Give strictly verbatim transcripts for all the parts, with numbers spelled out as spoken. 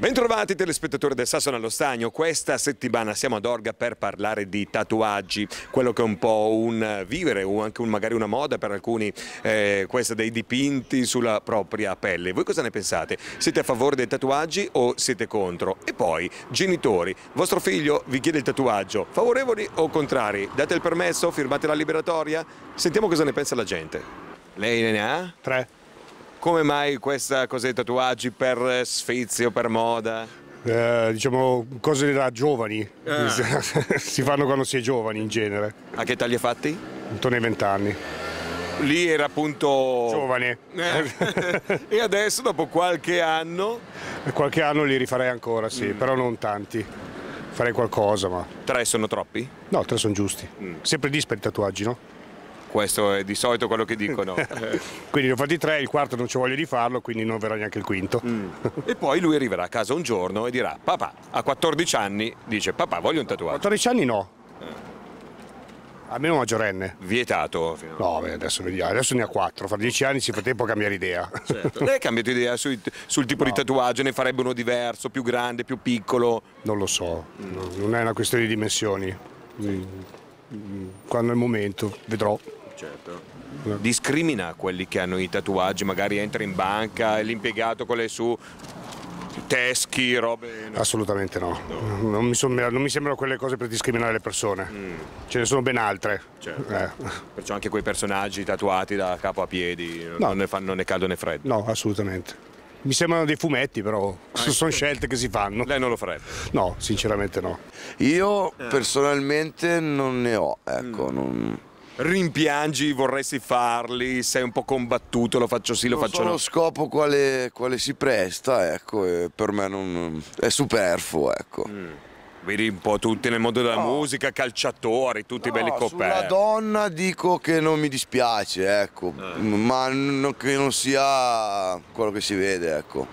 Bentrovati telespettatori del Sassone allo Stagno. Questa settimana siamo ad Orga per parlare di tatuaggi, quello che è un po' un vivere o anche un, magari una moda per alcuni, eh, questa dei dipinti sulla propria pelle. Voi cosa ne pensate? Siete a favore dei tatuaggi o siete contro? E poi, genitori, vostro figlio vi chiede il tatuaggio, favorevoli o contrari? Date il permesso? Firmate la liberatoria? Sentiamo cosa ne pensa la gente. Lei ne ha? Tre. Come mai questa cosa dei tatuaggi, per sfizio, per moda? Eh, diciamo cose da giovani, Ah. si fanno quando si è giovani in genere, A che tagli ha fatti? intorno ai vent'anni. Lì era appunto... Giovane. Eh. E adesso dopo qualche anno... Qualche anno li rifarei ancora, sì, mm. però non tanti. Farei qualcosa, ma... Tre sono troppi? No, tre sono giusti. Mm. Sempre dispari i tatuaggi, no? Questo è di solito quello che dicono. Quindi ne ho fatti tre, il quarto non c'ho voglia di farlo, quindi non verrà neanche il quinto. Mm. E poi lui arriverà a casa un giorno e dirà: papà, a quattordici anni, dice: papà, voglio un tatuaggio. quattordici anni no. Almeno maggiorenne. Vietato. No, beh, adesso vediamo. Adesso ne ha quattro, fra dieci anni si fa tempo a cambiare idea. Certo. Lei ha cambiato idea sui, sul tipo No. di tatuaggio? Ne farebbe uno diverso, più grande, più piccolo? Non lo so, mm. no, non è una questione di dimensioni. Mm. Quando è il momento, vedrò. Certo. Discrimina quelli che hanno i tatuaggi, magari entra in banca e l'impiegato con le su teschi, robe... No. Assolutamente no, no. Non, mi son, non mi sembrano quelle cose per discriminare le persone, mm. ce ne sono ben altre. Certo. Eh. Perciò anche quei personaggi tatuati da capo a piedi, no. non ne fanno né caldo né freddo. No, assolutamente. Mi sembrano dei fumetti, però ah, sono scelte che si fanno. Lei non lo farebbe? No, sinceramente no. Io eh. personalmente non ne ho, ecco. Mm. Non... Rimpiangi, vorresti farli, sei un po' combattuto, lo faccio sì, lo non faccio so no. lo scopo quale, quale si presta, ecco, e per me non, è superfluo, ecco. Mm. Vedi un po' tutti nel mondo della no. musica, calciatori, tutti no, belli coperti. Sulla donna dico che non mi dispiace, ecco, eh. ma non, che non sia quello che si vede, ecco,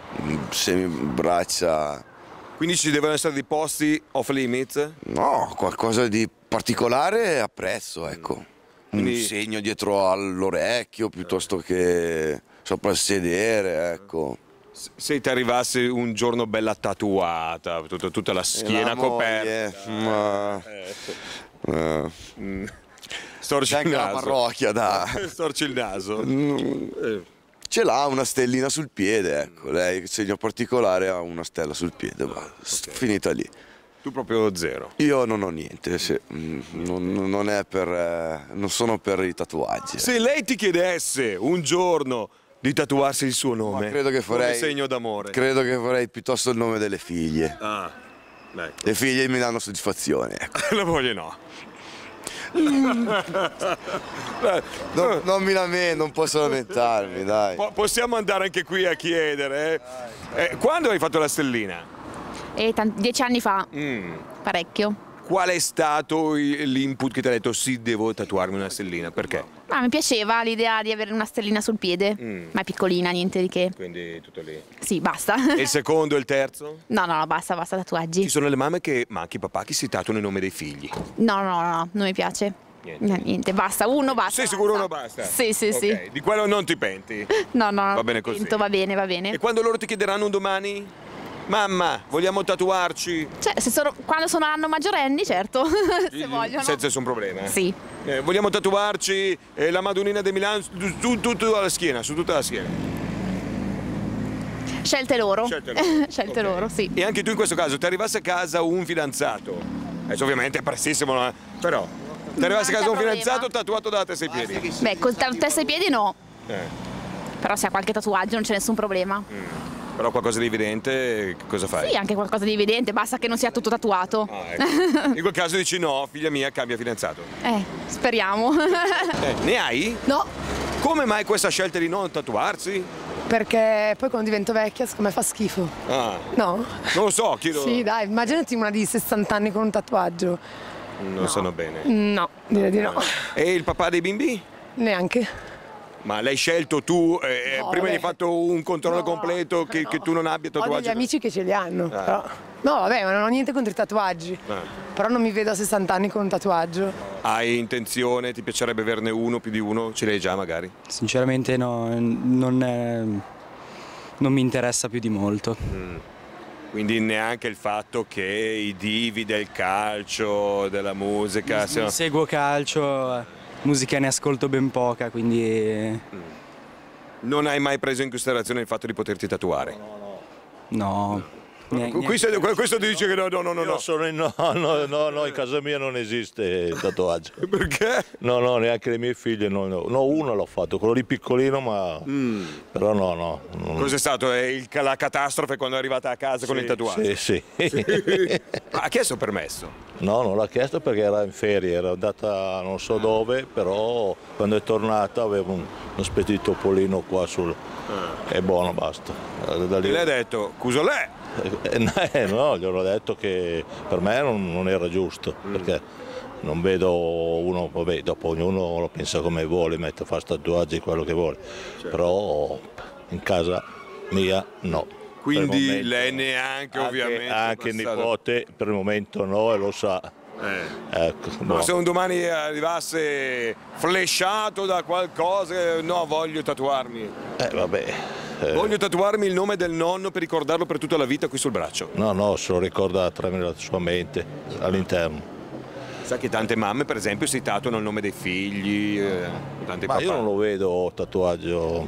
semibraccia. Quindi ci devono essere dei posti off limits? No, qualcosa di particolare apprezzo, ecco. Mm. Quindi... un segno dietro all'orecchio piuttosto che sopra il sedere, ecco. Se ti arrivasse un giorno bella tatuata, tutta, tutta la schiena la coperta. Ma... Eh. Eh. Mm. Storci il naso. La parrocchia, da. Storci il naso. Mm. Eh. Ce l'ha una stellina sul piede, ecco. Lei, segno particolare, ha una stella sul piede, ma okay. Finita lì. Tu proprio zero? Io non ho niente, sì. non, non, è per, eh, non sono per i tatuaggi. Se lei ti chiedesse un giorno di tatuarsi il suo nome, ma credo che farei, come segno d'amore, credo che farei piuttosto il nome delle figlie. Ah, ecco. Le figlie mi danno soddisfazione, ecco. La moglie no. non, non mi lamento, non posso lamentarmi, dai. Po possiamo andare anche qui a chiedere, eh? Eh, quando hai fatto la stellina? Eh, dieci anni fa, mm. parecchio. Qual è stato l'input che ti ha detto sì, devo tatuarmi una stellina? Perché? Ah, mi piaceva l'idea di avere una stellina sul piede, mm. ma è piccolina, niente di che. Quindi tutto lì? Sì, basta. E il secondo e il terzo? No, no, no, basta, basta tatuaggi. Ci sono le mamme che, ma anche i papà, che si tatuano il nome dei figli. No, no, no, no, non mi piace. Niente. No, niente, basta, uno basta. Sei sicuro uno basta? Sì, sì, okay. Sì. Di quello non ti penti? No, no, no. Va bene così. Va bene, va bene. E quando loro ti chiederanno un domani? Mamma, vogliamo tatuarci? Cioè, se sono, quando sono anno maggiorenni, certo, se vogliono. Senza nessun problema? Sì. Eh, vogliamo tatuarci eh, la Madonnina di Milano su, su, su tutta la schiena, su tutta la schiena. Scelte loro. Scelte loro, Scelte okay. loro, sì. E anche tu in questo caso, ti arrivasse a casa un fidanzato, adesso ovviamente è prestissimo, eh? Però, ti arrivasse a casa un problema. fidanzato tatuato da testa ai piedi? Beh, con testa ai piedi no. Eh. Però se ha qualche tatuaggio non c'è nessun problema. Mm. Però qualcosa di evidente, cosa fai? Sì, anche qualcosa di evidente, basta che non sia tutto tatuato. Ah, ecco. In quel caso dici no, figlia mia, cambia fidanzato. Eh, speriamo. Eh, ne hai? No. Come mai questa scelta di non tatuarsi? Perché poi quando divento vecchia, secondo me fa schifo. Ah. No? Non lo so, chiedo... Sì, dai, immaginati una di sessanta anni con un tatuaggio. Non no. sanno bene. No, direi di no. E il papà dei bimbi? Neanche. Ma l'hai scelto tu, eh, no, prima vabbè. hai fatto un controllo no, completo che, no. che tu non abbia tatuaggi? Ho degli amici che ce li hanno, ah. però... No, vabbè, ma non ho niente contro i tatuaggi. Ah. Però non mi vedo a sessanta anni con un tatuaggio. Hai intenzione, ti piacerebbe averne uno, più di uno? Ce l'hai già magari? Sinceramente no, non, è, non mi interessa più di molto. Mm. Quindi neanche il fatto che i divi del calcio, della musica... Non siano... seguo calcio, musica ne ascolto ben poca, quindi... Non hai mai preso in considerazione il fatto di poterti tatuare? No. Niente. Questo, questo ti dice che no, no, no, no. Io sono in, no, no, no, no, in casa mia non esiste il tatuaggio. Perché? No, no, neanche le mie figlie. No, no. No, uno l'ho fatto, quello lì piccolino, ma... Mm. Però no, no. Non... Cos'è stato? È il, la catastrofe quando è arrivata a casa sì, con il tatuaggio? Sì, sì. sì. Ma ha chiesto permesso? No, non l'ha chiesto perché era in ferie, era andata non so dove, però quando è tornata aveva un, uno specie di topolino qua sul... Ah. È buono, basta. Da lì... E lei ha detto, Cusolè! Eh, no, gli ho detto che per me non, non era giusto, mm. perché non vedo uno, vabbè, dopo ognuno lo pensa come vuole, mette a fare tatuaggi, quello che vuole, certo. Però in casa mia no. Quindi momento, lei neanche anche, ovviamente... Anche il nipote per il momento no e lo sa. Eh. Ecco, ma no. se un domani arrivasse flesciato da qualcosa, no, voglio tatuarmi. Eh vabbè. Eh. Voglio tatuarmi il nome del nonno per ricordarlo per tutta la vita qui sul braccio. No, no, se lo ricorda nella sua mente, all'interno. Sa che tante mamme, per esempio, si tatuano il nome dei figli, eh, tanti Ma papà. io non lo vedo tatuaggio,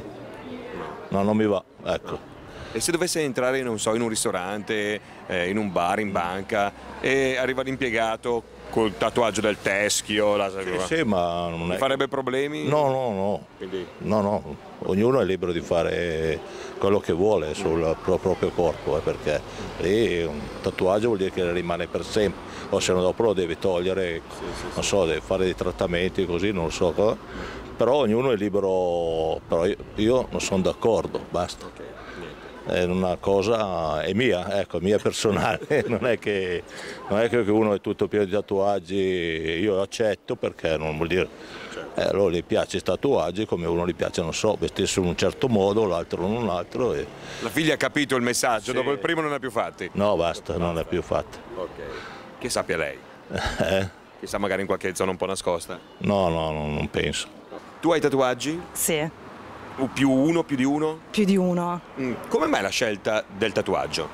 no, non mi va, ecco. E se dovesse entrare, non so, in un ristorante, eh, in un bar, in banca, e arriva l'impiegato col tatuaggio del teschio, la... Sì, sì, ma non è... farebbe problemi? No, no, no. Quindi... no, no, ognuno è libero di fare quello che vuole sul proprio corpo, eh, perché lì un tatuaggio vuol dire che rimane per sempre, o se no dopo lo devi togliere, sì, sì, non so, deve fare dei trattamenti così, non so cosa, però ognuno è libero, però io, io non sono d'accordo, basta. Okay. È una cosa, è mia, ecco, mia personale, non è che, non è che uno è tutto pieno di tatuaggi, io accetto perché non vuol dire, eh, a loro gli piace i tatuaggi come uno gli piace, non so, vestirsi in un certo modo, l'altro in un altro. E... La figlia ha capito il messaggio, sì. Dopo il primo non ne ha più fatti? No, basta, non ne ha più fatti. Ok, che sappia lei? Eh? Chissà magari in qualche zona un po' nascosta? No, no, no, non penso. Tu hai tatuaggi? Sì. O più uno, più di uno? Più di uno. Mm. Come mai la scelta del tatuaggio?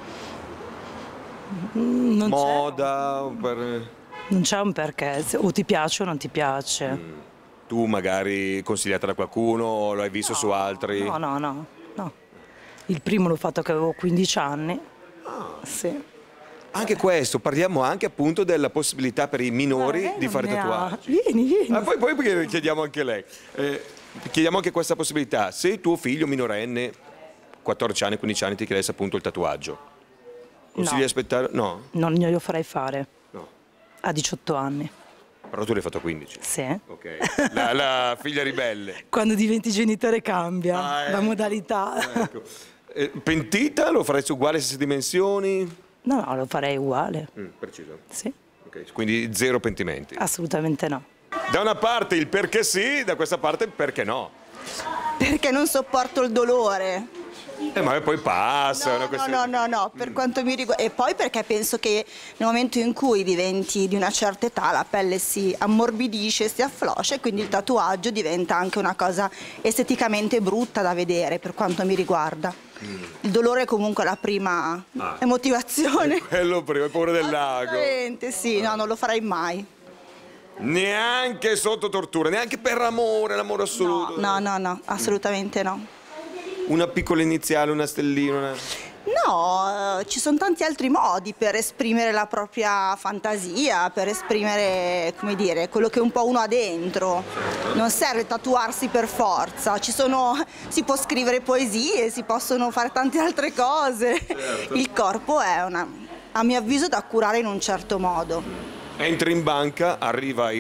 Mm, non Moda? C'è. Per... Non c'è un perché, o ti piace o non ti piace. Mm. Tu magari consigliata da qualcuno o lo hai visto no, su altri? No, no, no, no. Il primo l'ho fatto che avevo quindici anni. Ah. Sì. Anche questo, parliamo anche appunto della possibilità per i minori eh, di fare tatuaggi. Vieni, vieni. Ah, poi, poi chiediamo anche lei. Eh, chiediamo anche questa possibilità. Se tuo figlio minorenne, quattordici anni, quindici anni, ti chiedesse appunto il tatuaggio, consigli no. aspettare? No. Non glielo farei fare. No. A diciotto anni. Però tu l'hai fatto a quindici? Sì. Ok. La, la figlia ribelle. Quando diventi genitore cambia ah, ecco. la modalità. Ecco. Eh, pentita? Lo faresti uguale, stesse dimensioni? No, no, lo farei uguale. Mm, preciso? Sì. Okay. Quindi zero pentimenti? Assolutamente no. Da una parte il perché sì, da questa parte il perché no. Perché non sopporto il dolore. Eh, ma poi passa. No, una no, questione... no, no, no, per quanto mi riguarda. E poi perché penso che nel momento in cui diventi di una certa età la pelle si ammorbidisce, si affloscia e quindi il tatuaggio diventa anche una cosa esteticamente brutta da vedere per quanto mi riguarda. Mm. Il dolore è comunque la prima ah. motivazione. Quello prima, hai paura del lago. Assolutamente sì, no, non lo farei mai. Neanche sotto tortura, neanche per amore, l'amore assoluto. No, no, no, no, assolutamente no. Una piccola iniziale, una stellina? Una... No, ci sono tanti altri modi per esprimere la propria fantasia, per esprimere, come dire, quello che un po' uno ha dentro. Non serve tatuarsi per forza, ci sono, si può scrivere poesie, si possono fare tante altre cose. Certo. Il corpo è, una, a mio avviso, da curare in un certo modo. Entri in banca, arriva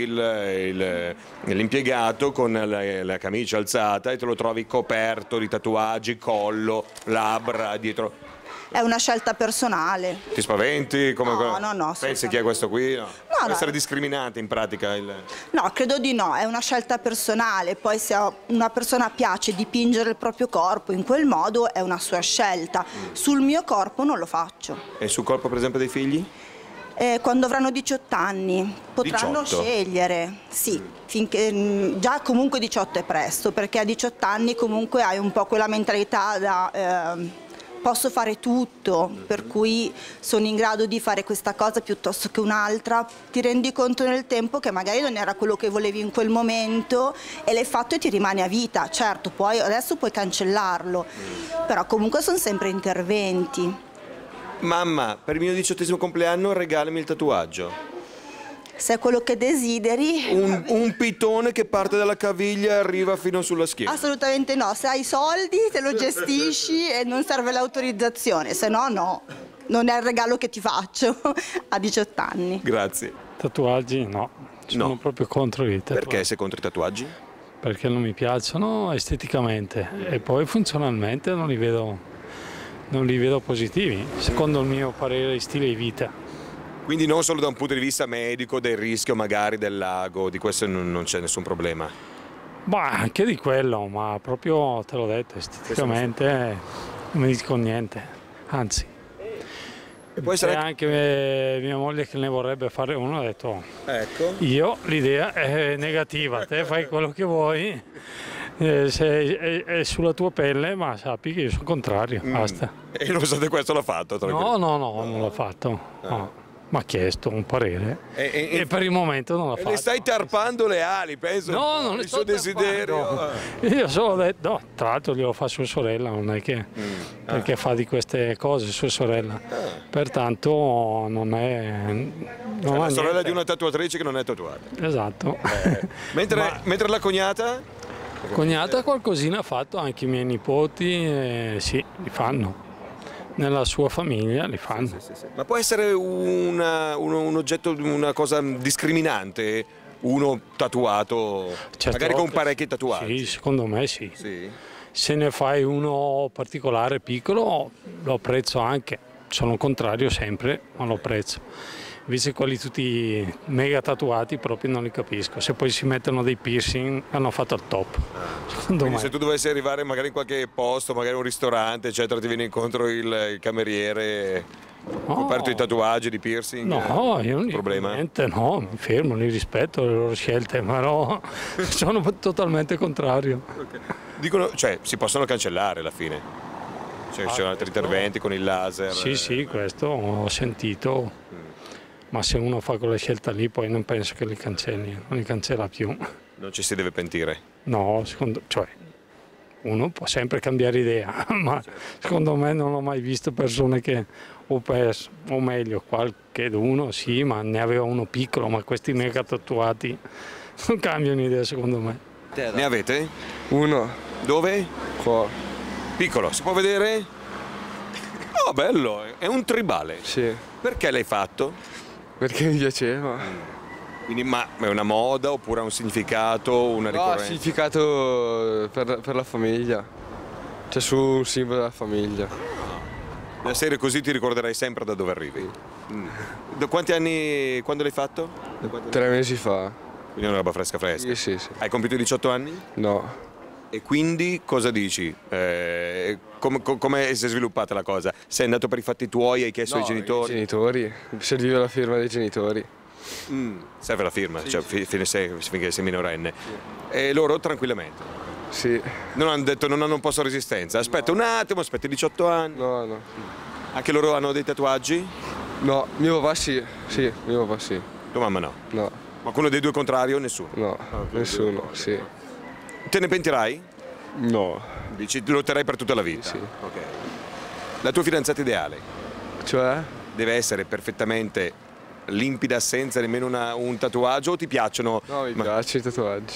l'impiegato con la, la camicia alzata e te lo trovi coperto di tatuaggi, collo, labbra, dietro. È una scelta personale. Ti spaventi? Come no, no, no. Pensi chi è questo qui? No. No, Può no. essere discriminante in pratica? Il... No, credo di no, è una scelta personale. Poi se a una persona piace dipingere il proprio corpo in quel modo è una sua scelta. Mm. Sul mio corpo non lo faccio. E sul corpo per esempio dei figli? Eh, quando avranno diciotto anni potranno diciotto. Scegliere, sì, finché, già comunque diciotto è presto, perché a diciotto anni comunque hai un po' quella mentalità da, eh, posso fare tutto, per cui sono in grado di fare questa cosa piuttosto che un'altra, ti rendi conto nel tempo che magari non era quello che volevi in quel momento e l'hai fatto e ti rimane a vita. Certo, poi adesso puoi cancellarlo, però comunque sono sempre interventi. Mamma, per il mio diciottesimo compleanno regalami il tatuaggio. Se è quello che desideri. Un, un pitone che parte dalla caviglia e arriva fino sulla schiena. Assolutamente no, se hai soldi te lo gestisci e non serve l'autorizzazione, se no no, non è il regalo che ti faccio a diciotto anni. Grazie. Tatuaggi no, sono No. proprio contro i tatuaggi. Perché sei contro i tatuaggi? Perché non mi piacciono esteticamente e poi funzionalmente non li vedo, non li vedo positivi, secondo il mio parere di stile di vita. Quindi non solo da un punto di vista medico, del rischio magari del lago, di questo non, non c'è nessun problema. Ma anche di quello, ma proprio te l'ho detto, esteticamente non mi dico niente, anzi. E poi sarà anche eh, mia moglie che ne vorrebbe fare uno, ha detto ecco. Io l'idea è negativa, te fai quello che vuoi, eh, se è, è sulla tua pelle, ma sappi che io sono contrario, Mm. basta. E nonostante questo l'ha fatto? No, no, no, non l'ho fatto. No. Mi ha chiesto un parere E, e- e per il momento non l'ha e fatto. le stai tarpando le ali, penso. No, non le il sto suo desiderio. tarpando. Io solo detto, no, tra l'altro glielo fa sua sorella, non è che perché fa di queste cose sua sorella. Pertanto non è non È ha la sorella niente. di una tatuatrice che non è tatuata. Esatto. Mentre, Ma- mentre la cognata? Cognata qualcosina ha fatto, anche i miei nipoti, eh, sì, li fanno. Nella sua famiglia li fanno. Ma può essere una- uno- un oggetto, una cosa discriminante? Uno tatuato, Certe magari con volte parecchi tatuaggi? Sì, secondo me sì. Sì. Se ne fai uno particolare, piccolo, lo apprezzo anche. Sono contrario sempre, ma lo apprezzo. Invece quelli tutti mega tatuati proprio non li capisco. Se poi si mettono dei piercing hanno fatto il top. Secondo Quindi me. se tu dovessi arrivare magari in qualche posto, magari un ristorante, eccetera, ti viene incontro il, il cameriere coperto di tatuaggi, di piercing? No, io non dico problema? niente, no, mi fermo, li rispetto le loro scelte, ma no, sono totalmente contrario. Dicono, cioè, si possono cancellare alla fine. Cioè, ci sono altri interventi con il laser. Sì, sì, questo ho sentito, ma se uno fa quella scelta lì poi non penso che li cancelli, non li cancella più. Non ci si deve pentire. No, secondo, cioè, uno può sempre cambiare idea, ma secondo me non ho mai visto persone che, o, perso, o meglio, qualcheduno sì, ma ne aveva uno piccolo, ma questi mega tatuati non cambiano idea secondo me. Ne avete? Uno. Dove? Qua. Piccolo, si può vedere? Oh, bello, è un tribale. Sì. Perché l'hai fatto? Perché mi piaceva. Quindi, ma è una moda oppure ha un significato, una No, ricorrenza? ha significato per, per la famiglia. C'è su un simbolo della famiglia. Una serie così ti ricorderai sempre da dove arrivi. Mm. Da quanti anni, quando l'hai fatto? Da quanti Tre mesi fa. anni? Quindi è una roba fresca fresca. Sì, sì, sì. Hai compiuto i diciotto anni? No. E quindi cosa dici? Eh, com- com- come si è sviluppata la cosa? Sei andato per i fatti tuoi, hai chiesto No, ai genitori? I genitori. Serviva la firma dei genitori. Mm, serve la firma, cioè fi- fine sei, finché sei minorenne. E loro tranquillamente? Sì. Non hanno detto, non hanno un posto resistenza. Aspetta un attimo, aspetta i diciotto anni. No, no. Anche loro hanno dei tatuaggi? No, mio papà sì. Sì, mio papà sì. Tua mamma no? No. Qualcuno dei due contrario? Nessuno? No, nessuno, sì. Te ne pentirai? No. Dici, lotterai per tutta la vita? Sì. Ok. La tua fidanzata ideale? Cioè? Deve essere perfettamente limpida, senza nemmeno una- un tatuaggio, o ti piacciono? No, mi Ma- piacciono i tatuaggi.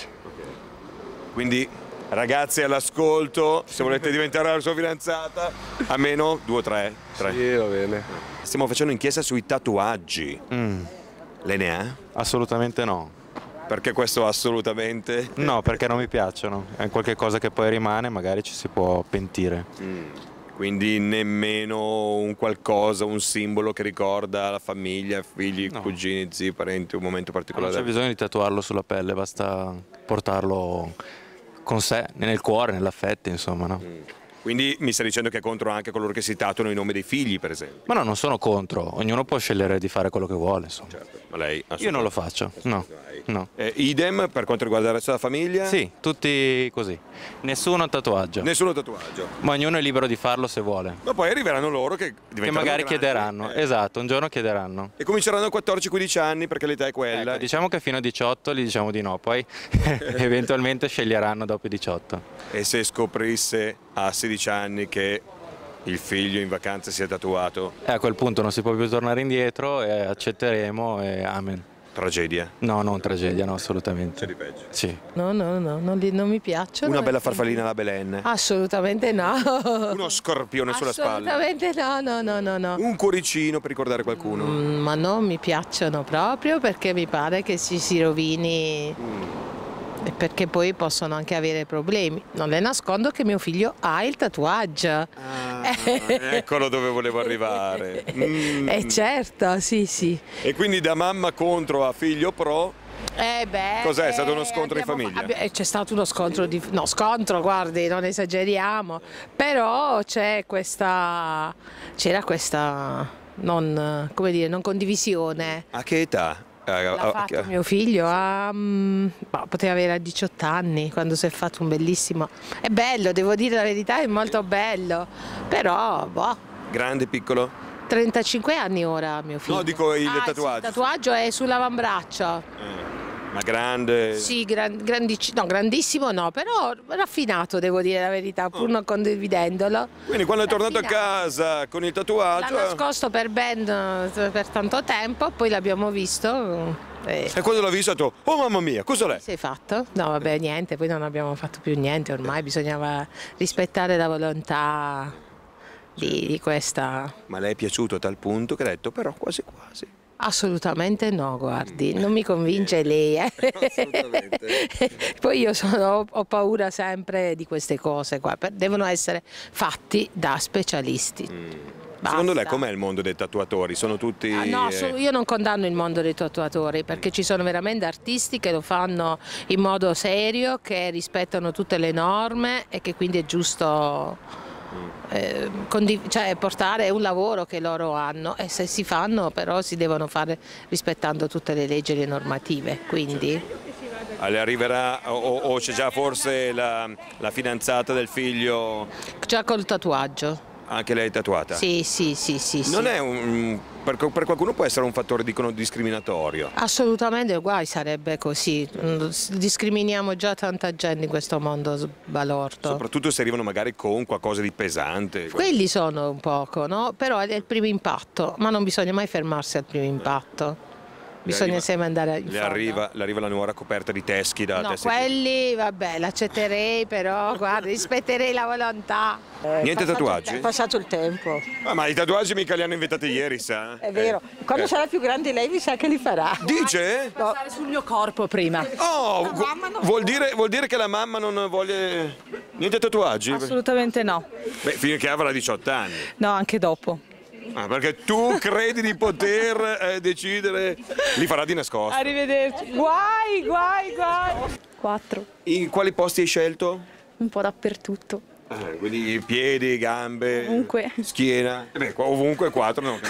Quindi, ragazzi all'ascolto, se volete diventare la sua fidanzata, a meno due o tre. tre. Sì, va bene. Stiamo facendo un'inchiesta sui tatuaggi. Mm, Lei ne ha? assolutamente no. Perché questo assolutamente? No, perché non mi piacciono. È qualche cosa che poi rimane, magari ci si può pentire. Mm. Quindi nemmeno un qualcosa, un simbolo che ricorda la famiglia, figli, No. cugini, zii, parenti, un momento Non particolare. c'è bisogno di tatuarlo sulla pelle, basta portarlo con sé, nel cuore, nell'affetto, insomma, no? Quindi mi sta dicendo che è contro anche coloro che si tatuano i nomi dei figli, per esempio? Ma no, non sono contro, ognuno può scegliere di fare quello che vuole, insomma. Certo, ma lei Io non lo faccio, no. no. Eh, idem per quanto riguarda il resto della famiglia? Sì, tutti così. Nessuno tatuaggio. Nessuno tatuaggio. Ma ognuno è libero di farlo se vuole. Ma poi arriveranno loro che Che diventeranno magari grandi, chiederanno, eh. esatto, un giorno chiederanno. E cominceranno a quattordici quindici anni perché l'età è quella. Ecco, diciamo che fino a diciotto gli diciamo di no, poi eventualmente sceglieranno dopo i diciotto. E se scoprisse a sedici anni che il figlio in vacanza si è tatuato? E a quel punto non si può più tornare indietro e accetteremo e amen. Tragedia? No, non tragedia, no, assolutamente. C'è di peggio? Sì. No, no, no, non, li- non mi piacciono. Una bella farfallina alla Belen? Assolutamente no. Uno scorpione sulla spalla? Assolutamente no, no, no, no, no. Un cuoricino per ricordare qualcuno? Mm, ma non mi piacciono proprio perché mi pare che ci si rovini e perché poi possono anche avere problemi. Non le nascondo che mio figlio ha il tatuaggio. Ah, eccolo dove volevo arrivare. Mm. Eh certo, sì, sì. E quindi da mamma contro a figlio pro? Eh beh, Cos'è? È stato uno scontro abbiamo- in famiglia? abbi- eh, c'è stato uno scontro di no, scontro, guardi, non esageriamo, però c'è questa c'era questa non come dire, non condivisione. A che età? L'ha fatto mio figlio a mm, boh, poteva avere a diciotto anni quando si è fatto un bellissimo. È bello, devo dire la verità, è molto bello. Però boh, Grande, piccolo? trentacinque anni ora mio figlio. No, dico il Ah, sì, tatuaggio. il tatuaggio è sull'avambraccio. Ma grande? Sì, gran- grandici- no, grandissimo no, però raffinato devo dire la verità, pur non condividendolo. Quindi quando è tornato a casa con il L'ha tatuaggio... nascosto per ben eh, per tanto tempo, poi l'abbiamo visto. E E quando l'ha visto ha detto, oh mamma mia, cosa l'è? sei fatto? No, vabbè, niente, poi non abbiamo fatto più niente, ormai bisognava rispettare la volontà di, di questa. Ma le è piaciuto a tal punto che ha detto, però quasi quasi. Assolutamente no, guardi, non mi convince lei. Eh. Poi io sono, ho paura sempre di queste cose qua, per- devono essere fatti da specialisti. Secondo lei com'è il mondo dei tatuatori? Sono tutti... Ah, no, eh, solo- io non condanno il mondo dei tatuatori perché ci sono veramente artisti che lo fanno in modo serio, che rispettano tutte le norme e che quindi è giusto eh, condiv- cioè, portare un lavoro che loro hanno e se si fanno però si devono fare rispettando tutte le leggi e le normative. Quindi le arriverà o, o c'è già forse la, la fidanzata del figlio, già col tatuaggio. anche lei tatuata? Sì, sì, sì, sì. Non sì. è un... Per, per qualcuno può essere un fattore, dicono, discriminatorio. Assolutamente guai sarebbe così, Mm, discriminiamo già tanta gente in questo mondo sbalordo. Soprattutto se arrivano magari con qualcosa di pesante. Quelli sono un poco, no? Però è il primo impatto, ma non bisogna mai fermarsi al primo impatto. Bisogna arriva- sempre andare in Le fondo. arriva, le arriva la nuora coperta di teschi da No, testa ai piedi. quelli, vabbè, l'accetterei, però, guarda, rispetterei la volontà. Niente tatuaggi? È passato il tempo, Ah, ma i tatuaggi mica li hanno inventati ieri, sa? è vero. Quando Eh. sarà più grande lei mi sa che li farà. Dice? Passare sul mio corpo prima. Oh, vu- vuol dire, vuol dire che la mamma non vuole niente tatuaggi? Assolutamente no. Beh, finché avrà diciotto anni. No, anche dopo. Ah, perché tu credi di poter eh, decidere, li farà di nascosto. Arrivederci. Guai, guai, guai. Quattro. In quali posti hai scelto? Un po' dappertutto. Eh, quindi piedi, gambe, Ovunque. schiena. Eh beh, qua ovunque quattro, no?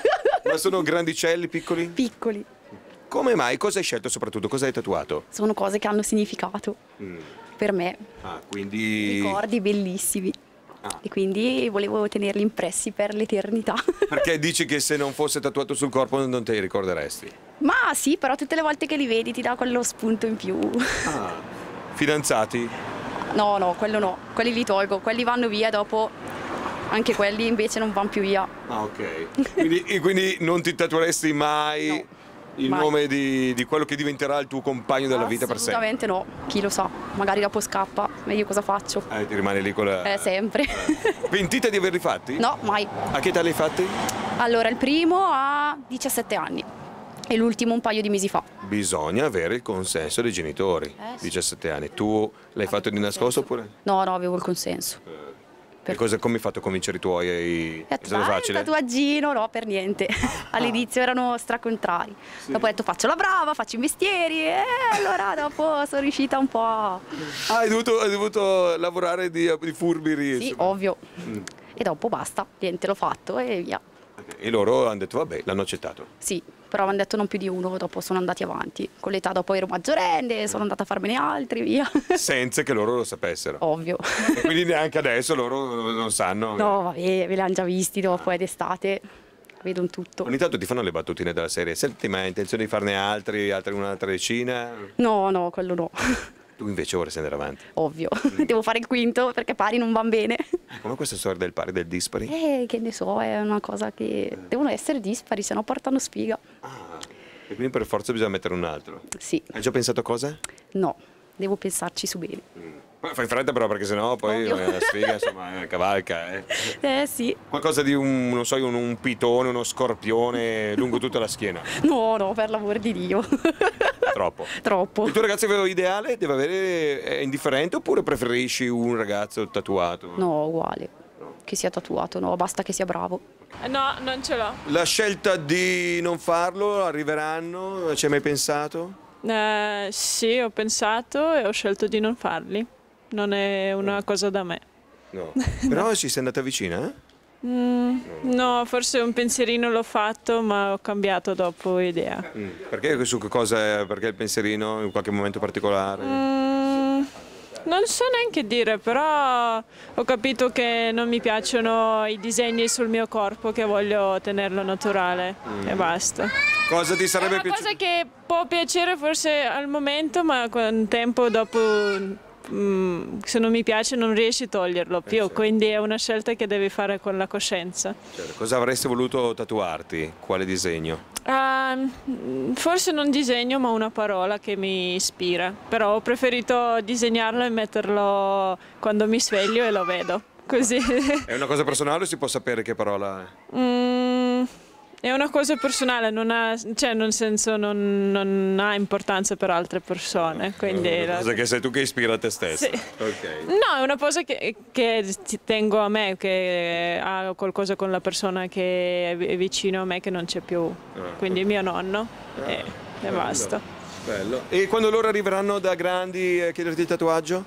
Ma sono grandicelli, piccoli? Piccoli. Come mai? Cosa hai scelto soprattutto? Cosa hai tatuato? Sono cose che hanno significato Mm. per me, Ah, quindi... ricordi bellissimi. Ah. E quindi volevo tenerli impressi per l'eternità. Perché dici che se non fosse tatuato sul corpo non te li ricorderesti? Ma sì, però tutte le volte che li vedi ti dà quello spunto in più. Ah. Fidanzati? No, no, quello no. Quelli li tolgo, quelli vanno via dopo. Anche quelli invece non vanno più via. Ah, ok. Quindi, e quindi non ti tatueresti mai il mai. nome di, di quello che diventerà il tuo compagno della vita per sempre? Assolutamente no, chi lo sa. Magari dopo scappa, ma io cosa faccio? Eh, ti rimane lì con la... Eh, sempre. Pentita di averli fatti? No, mai. A che età li hai fatti? Allora, il primo ha diciassette anni e l'ultimo un paio di mesi fa. Bisogna avere il consenso dei genitori. Eh, sì. diciassette anni. Tu l'hai fatto di nascosto oppure? No, no, avevo il consenso. E cosa, come hai fatto a convincere i tuoi? È È stato facile? Il tatuaggino, no, per niente. All'inizio erano stracontrari. Sì. Dopo ho detto faccio la brava, faccio i mestieri e allora dopo sono riuscita un po' a... Ah, hai dovuto, hai dovuto lavorare di, di furbiri? Sì, insomma. ovvio. Mm. E dopo basta, niente, l'ho fatto e via. E loro hanno detto vabbè, l'hanno accettato. Sì, però avevano detto non più di uno, dopo sono andati avanti. Con l'età dopo ero maggiorenne, sono andata a farmene altri, via. Senza che loro lo sapessero. Ovvio. E quindi neanche adesso loro non sanno. No, vabbè, ve li hanno già visti dopo, è d'estate, vedono tutto. Ogni tanto ti fanno le battutine della serie. Senti, ma hai intenzione di farne altri, altri un'altra decina? No, no, quello no. Tu invece vorresti andare avanti. Ovvio, devo fare il quinto perché pari non van bene. Come questa storia del pari, del dispari? Eh, che ne so, è una cosa che devono essere dispari, se no portano sfiga. E quindi per forza bisogna mettere un altro. Sì. Hai già pensato a cosa? No, devo pensarci su bene. Poi fai fretta però perché sennò poi Ovvio. la sfiga insomma eh, cavalca. Eh. Eh sì. Qualcosa di un, non so, un, un pitone, uno scorpione lungo tutta la schiena. No, no, per l'amor di Dio. Troppo. Troppo. Il tuo ragazzo ideale deve avere, è indifferente oppure preferisci un ragazzo tatuato? No, uguale. Che sia tatuato, no, basta che sia bravo. No, non ce l'ho. La scelta di non farlo, arriveranno? Ci hai mai pensato? Eh, sì, ho pensato e ho scelto di non farli. Non è una cosa da me. No. Però ci sei andata vicina? Eh? Mm, no, forse un pensierino l'ho fatto, ma ho cambiato dopo idea. Mm. Perché su che cosa? Perché il pensierino in qualche momento particolare? Mm, non so neanche dire, però ho capito che non mi piacciono i disegni sul mio corpo, che voglio tenerlo naturale Mm. e basta. Cosa ti È sarebbe una piaciuto? cosa che può piacere forse al momento, ma con tempo dopo, mm, se non mi piace non riesci a toglierlo più, quindi è una scelta che devi fare con la coscienza. Cioè, cosa avresti voluto tatuarti? Quale disegno? Ah, forse non disegno, ma una parola che mi ispira, però ho preferito disegnarlo e metterlo quando mi sveglio e lo vedo, così. È una cosa personale o si può sapere che parola è? Mm, è una cosa personale, non ha, cioè nel senso non, non ha importanza per altre persone, quindi... È una cosa che sei tu che ispira a te stessa? Sì. Ok. No, è una cosa che, che ci tengo a me, che ha qualcosa con la persona che è vicino a me che non c'è più, quindi mio nonno e, e basta. Bello. E quando loro arriveranno da grandi a chiederti il tatuaggio?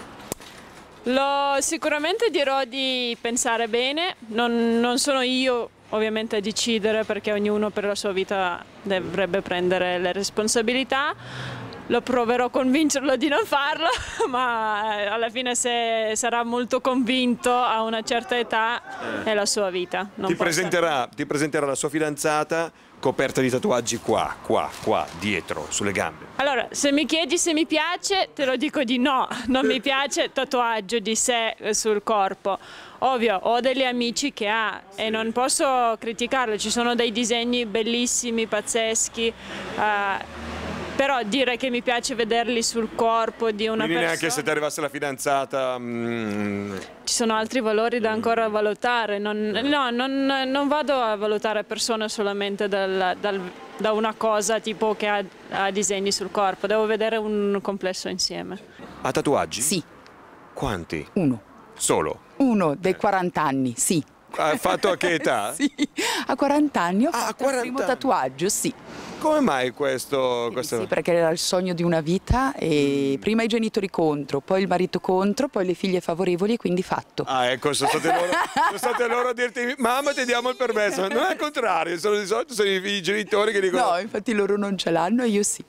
Lo, sicuramente dirò di pensare bene, non, non sono io ovviamente a decidere perché ognuno per la sua vita dovrebbe prendere le responsabilità. Lo proverò a convincerlo di non farlo, ma alla fine se sarà molto convinto a una certa età è la sua vita. Non Ti posso- presenterà, ti presenterà la sua fidanzata coperta di tatuaggi qua, qua, qua, dietro, sulle gambe. Allora, se mi chiedi se mi piace, te lo dico di no, non mi piace tatuaggio di sé eh, sul corpo. Ovvio, ho degli amici che ha e non posso criticarlo, ci sono dei disegni bellissimi, pazzeschi, eh, però dire che mi piace vederli sul corpo di una Quindi persona... neanche se ti arrivasse la fidanzata... mm, Ci sono altri valori da ancora valutare, non, no, non, non vado a valutare persone solamente dal, dal, da una cosa tipo che ha, ha disegni sul corpo, devo vedere un complesso insieme. ha tatuaggi? Sì. Quanti? Uno. Solo? Uno dei quaranta anni, sì. Ha fatto a che età? Sì, a quaranta anni ho fatto il primo tatuaggio, sì. Come mai questo? questo... Sì, perché era il sogno di una vita e prima i genitori contro, poi il marito contro, poi le figlie favorevoli e quindi fatto. Ah, ecco, sono state loro, sono state loro a dirti mamma ti diamo il permesso. Non è il contrario, sono di solito sono i, i genitori che dicono... No, infatti loro non ce l'hanno e io sì.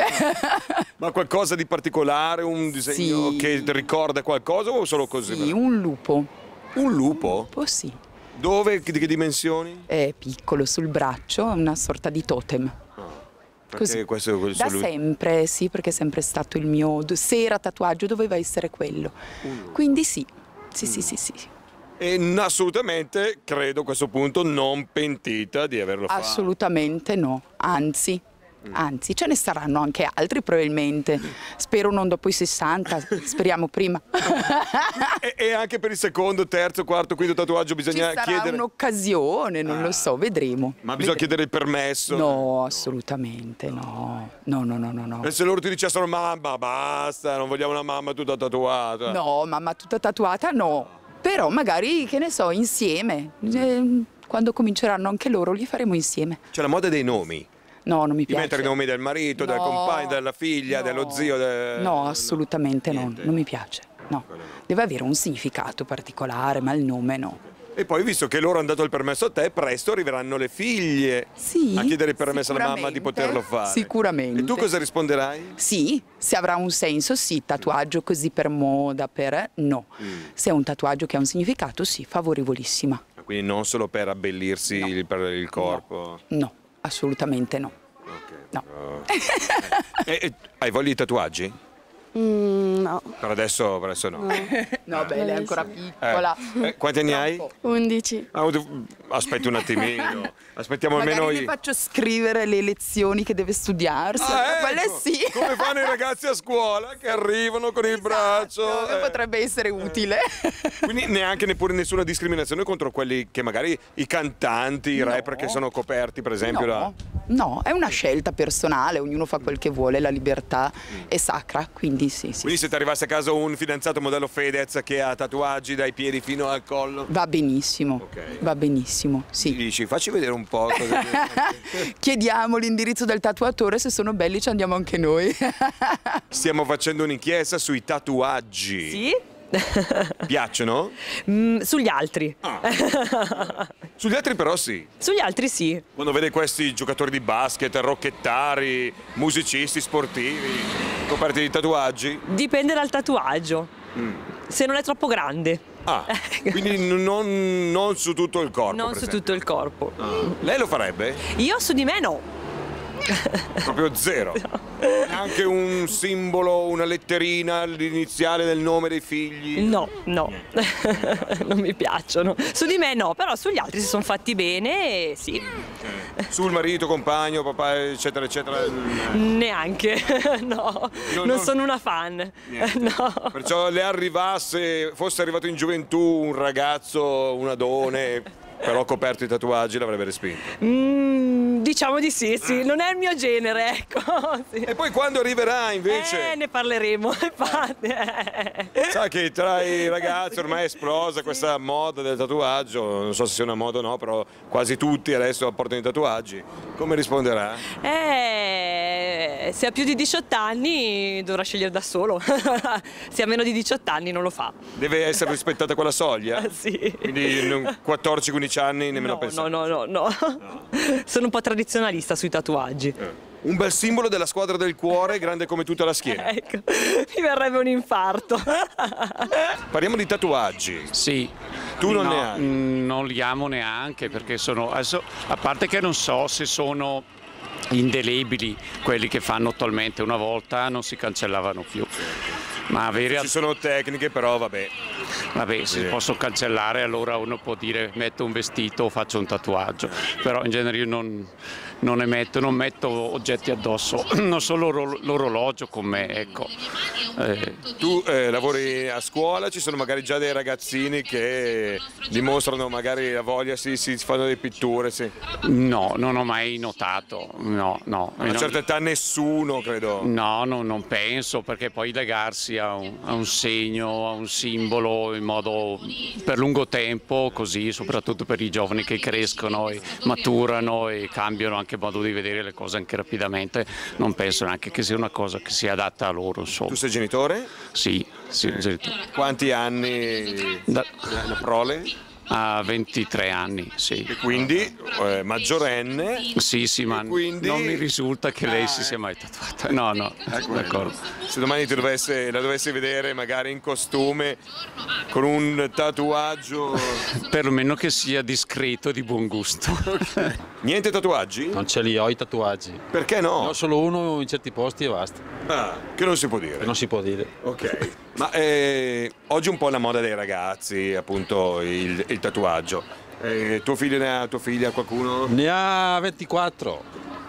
Ma qualcosa di particolare, un disegno Sì. che ricorda qualcosa o solo così? Sì, un lupo. Un lupo? Un lupo, sì. Dove? Di che dimensioni? È piccolo sul braccio, una sorta di totem. Perché Così. questo, questo Da lui- sempre, sì, perché è sempre stato il mio... Se era tatuaggio doveva essere quello. Quindi sì, sì, sì, sì, sì. E n- assolutamente, credo a questo punto, non pentita di averlo fatto. Assolutamente no, anzi, anzi, ce ne saranno anche altri probabilmente. Spero non dopo i sessanta, speriamo prima. E, e anche per il secondo, terzo, quarto, quinto tatuaggio Ci bisogna sarà chiedere... un'occasione, non lo so, vedremo. Ma bisogna chiedere il permesso? No, assolutamente no. No, no, no, no, no. E se loro ti dicessero mamma, basta, non vogliamo una mamma tutta tatuata. No, mamma tutta tatuata no. Però magari, che ne so, insieme. Eh, quando cominceranno anche loro li faremo insieme. C'è la moda dei nomi. No, non mi Di piace. mettere i nomi del marito, del No. compagno, della figlia, dello zio. de- No, assolutamente no, non mi piace. No. Deve avere un significato particolare, ma il nome no. E poi, visto che loro hanno dato il permesso a te, presto arriveranno le figlie Sì, a chiedere il permesso alla mamma di sicuramente, poterlo fare. Sicuramente. E tu cosa risponderai? Sì, se avrà un senso, sì. Tatuaggio così per moda, per... no. Se è un tatuaggio che ha un significato, sì, favorevolissima. Quindi non solo per abbellirsi il, per il corpo. No, assolutamente no. No. E, e- hai voglia di tatuaggi? Mm, no. Per adesso, per adesso no. No, beh, lei è ancora piccola. Eh, quanti anni hai? undici. Ah, tu- aspetti un attimino. Aspettiamo Magari almeno le i... faccio scrivere le lezioni che deve studiarsi. Ah, Quelle ecco, sì. come fanno i ragazzi a scuola che arrivano con il braccio. Che eh. potrebbe essere utile. Quindi neanche neppure nessuna discriminazione contro quelli che magari i cantanti, i rapper che sono coperti, per esempio. No. da- No, è una scelta personale, ognuno fa quel che vuole, la libertà è sacra, quindi sì, sì. Quindi se ti arrivasse a casa un fidanzato modello Fedez che ha tatuaggi dai piedi fino al collo, Va benissimo, va benissimo, sì. gli dici facci vedere un po' cosa... Chiediamo l'indirizzo del tatuatore, se sono belli ci andiamo anche noi. Stiamo facendo un'inchiesta sui tatuaggi. Sì? Piacciono? Mm, sugli altri. Sugli altri però sì. Sugli altri sì. Quando vede questi giocatori di basket, rocchettari, musicisti sportivi, coperti di tatuaggi. Dipende dal tatuaggio. Se non è troppo grande. Ah, quindi non, non su tutto il corpo. Non per su esempio. tutto il corpo. Lei lo farebbe? Io su di me no. Proprio zero. Neanche un simbolo, una letterina, l'iniziale del nome dei figli. No, no. Non mi piacciono. Su di me no, però sugli altri si sono fatti bene, sì. Sul marito, compagno, papà, eccetera, eccetera. Neanche. No, No, non no. sono una fan. No. Perciò le arrivasse, fosse arrivato in gioventù un ragazzo, un adone, però coperto di tatuaggi, l'avrebbe respinto. Mm, diciamo di sì, sì. Non è il mio genere, ecco. Sì. E poi quando arriverà invece... Eh, ne parleremo, infatti. eh. Sa che tra i ragazzi ormai è esplosa questa moda del tatuaggio, non so se sia una moda o no, però quasi tutti adesso portano i tatuaggi. Come risponderà? Eh, se ha più di diciotto anni dovrà scegliere da solo. Se ha meno di diciotto anni non lo fa. Deve essere rispettata quella soglia? Sì. Quindi non- quattordici quindici anni nemmeno No, pensare. no, no, no, no. Sono un po' tradizionalista sui tatuaggi. Un bel simbolo della squadra del cuore, grande come tutta la schiena. Ecco, mi verrebbe un infarto. Parliamo di tatuaggi. Sì. Tu non No, ne hai? mm, Non li amo neanche perché sono, adesso, a parte che non so se sono indelebili quelli che fanno attualmente, una volta non si cancellavano più. Ma avere... Ci sono tecniche, però vabbè. Vabbè, se Sì. posso cancellare allora uno può dire metto un vestito o faccio un tatuaggio, però in genere io non, non ne metto, non metto oggetti addosso, non solo l'oro- l'orologio con me, ecco. Eh, Tu eh, lavori a scuola, ci sono magari già dei ragazzini che dimostrano magari la voglia, si, si fanno delle pitture, sì. no, non ho mai notato, no, no. A una certa età nessuno, credo. No, no, non penso, perché poi legarsi a un, a un segno, a un simbolo in modo per lungo tempo, così, soprattutto per i giovani che crescono e maturano e cambiano anche modo di vedere le cose anche rapidamente, non penso neanche che sia una cosa che sia adatta a loro, insomma. Tu sei genitore? Sì, sì, genitore. Quanti anni Da- la prole? A ventitré anni, sì. E quindi eh, maggiorenne? Sì, sì, ma quindi- non mi risulta che lei si sia mai tatuata. No, no, d'accordo. Se domani ti dovesse, la dovessi vedere magari in costume, con un tatuaggio... Perlomeno che sia discreto, di buon gusto. Niente tatuaggi? Non ce li ho i tatuaggi. Perché no? Ne ho solo uno in certi posti e basta. Ah, che non si può dire. Che non si può dire. Ok. Ma eh, oggi è un po' la moda dei ragazzi, appunto, il, il tatuaggio. Eh, tuo figlio ne ha, tua figlia, qualcuno? Ne ha ventiquattro.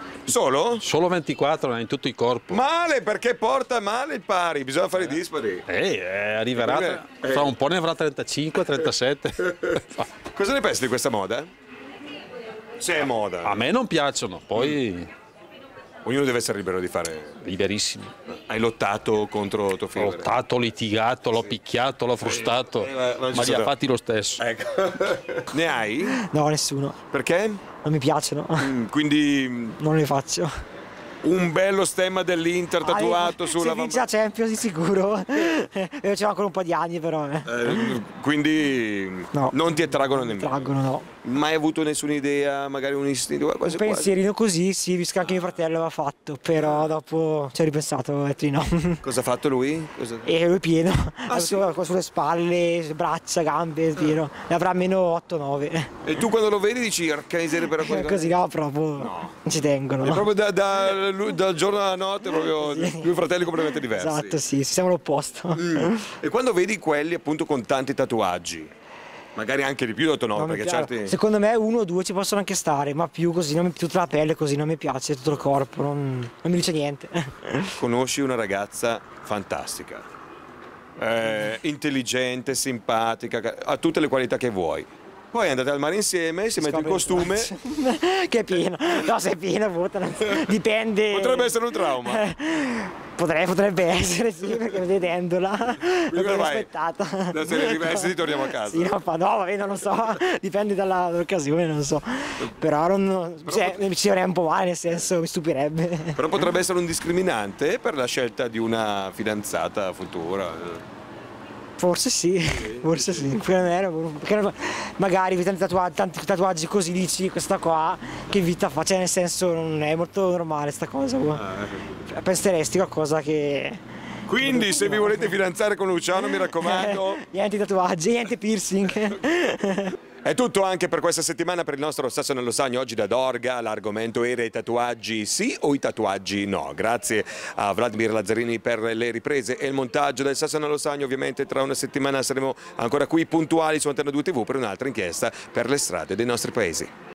Solo? Solo ventiquattro, in tutto il corpo. Male, perché porta male il pari, bisogna fare i dispari. Eh, eh, arriverà, Eh. fra un po' ne avrà trentacinque, trentasette. Cosa ne pensi di questa moda? Se è moda. A me non piacciono, poi... Ognuno deve essere libero di fare... Liberissimo. Hai lottato contro tuo figlio? Ho lottato, ho litigato, l'ho picchiato, l'ho frustato, Eh, ma non ci ma li sono- ha fatti lo stesso. Ecco. Ne hai? No, nessuno. Perché? Non mi piacciono. Mm, quindi Non le faccio. un bello stemma dell'Inter tatuato Ah, sulla se vince la Champions di sicuro. Eh, C'è ancora un po' di anni però. Eh. Eh, quindi non ti attraggono nemmeno. Traggono, no. Mai avuto nessuna idea, magari un istinto, quasi Un quasi. pensierino così, sì, visto che anche mio fratello l'aveva fatto, però dopo ci ho ripensato, ho detto di no. Cosa ha fatto lui? Cosa... E lui è pieno, Ah, ha sì? avuto sulle spalle, braccia, gambe, è pieno. Ne avrà meno otto nove. E tu quando lo vedi dici, arca miseria per quella Così no, proprio non ci tengono. È proprio da, da- lui- dal giorno alla notte, proprio due fratelli completamente diversi. Esatto, sì, siamo all'opposto. Mm. E quando vedi quelli appunto con tanti tatuaggi, magari anche di più di otto nove, Non mi perché piace. certi... Secondo me uno o due ci possono anche stare, ma più così, non mi- tutta la pelle così non mi piace, tutto il corpo, non, non mi dice niente. Conosci una ragazza fantastica, eh, intelligente, simpatica, ha tutte le qualità che vuoi. Poi andate al mare insieme, si mette il costume. Che è pieno. No, se è pieno, votano. Dipende. Potrebbe essere un trauma. Potrebbe, potrebbe essere, sì, perché vedendola non l'ho vai. aspettata. Da serie diverse torniamo a casa. Sì, no, fa- no, vabbè, non lo so, dipende dalla- dall'occasione, non lo so. Però non, cioè, ci vorrei un po' male, nel senso, mi stupirebbe. Però potrebbe essere un discriminante per la scelta di una fidanzata futura. Forse sì, forse sì, perché non era- perché non- magari vedi tanti tatuaggi, tanti tatuaggi così dici questa qua che vita fa, cioè nel senso non è molto normale sta cosa qua. Penseresti qualcosa che... Quindi se vi volete fidanzare con Luciano, mi raccomando... niente tatuaggi, niente piercing. È tutto anche per questa settimana per il nostro Sasso nello Stagno. Oggi da Dorga l'argomento era i tatuaggi sì o i tatuaggi no. Grazie a Vladimir Lazzarini per le riprese e il montaggio del Sasso nello Stagno. Ovviamente tra una settimana saremo ancora qui puntuali su Antena due tivù per un'altra inchiesta per le strade dei nostri paesi.